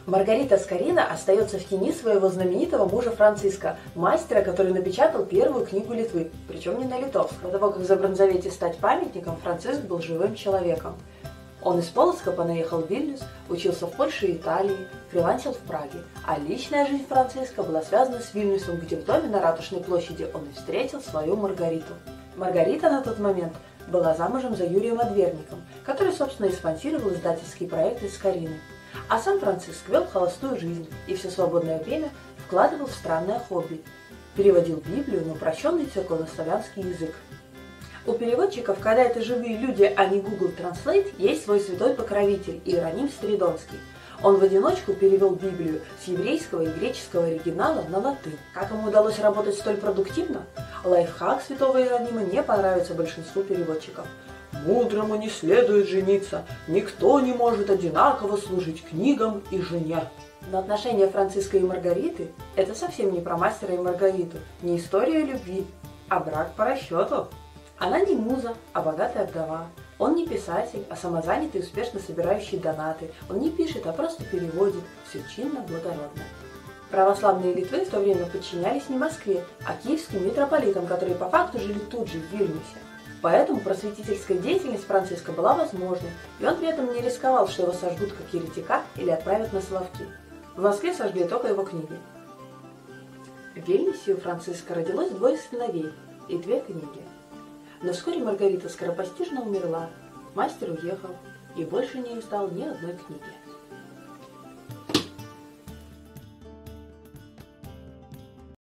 Маргарита Скорина остается в тени своего знаменитого мужа Франциска, мастера, который напечатал первую книгу Литвы, причем не на литовском. До того, как забронзоветь и стать памятником, Франциск был живым человеком. Он из Полоцка понаехал в Вильнюс, учился в Польше и Италии, фрилансил в Праге, а личная жизнь Франциска была связана с Вильнюсом, где в доме на Ратушной площади он и встретил свою Маргариту. Маргарита на тот момент была замужем за Юрием Адверником, который, собственно, и спонсировал издательские проекты Скорины. А сам Франциск вел холостую жизнь и все свободное время вкладывал в странное хобби – переводил Библию на упрощенный церковнославянский язык. У переводчиков, когда это живые люди, а не Google Translate, есть свой святой покровитель Иероним Стридонский. Он в одиночку перевел Библию с еврейского и греческого оригинала на латынь. Как ему удалось работать столь продуктивно? Лайфхак святого Иеронима не понравится большинству переводчиков. Мудрому не следует жениться, никто не может одинаково служить книгам и жене. Но отношения Франциска и Маргариты – это совсем не про мастера и Маргариту, не история любви, а брак по расчету. Она не муза, а богатая вдова. Он не писатель, а самозанятый, успешно собирающий донаты. Он не пишет, а просто переводит. Все чинно, благородно. Православные Литвы в то время подчинялись не Москве, а киевским митрополитам, которые по факту жили тут же, в Вильнюсе. Поэтому просветительская деятельность Франциска была возможной, и он при этом не рисковал, что его сожгут как еретика или отправят на Соловки. В Москве сожгли только его книги. В Вильнюсе у Франциска родилось 2 сыновей и 2 книги. Но вскоре Маргарита скоропостижно умерла, мастер уехал и больше не издал ни одной книги.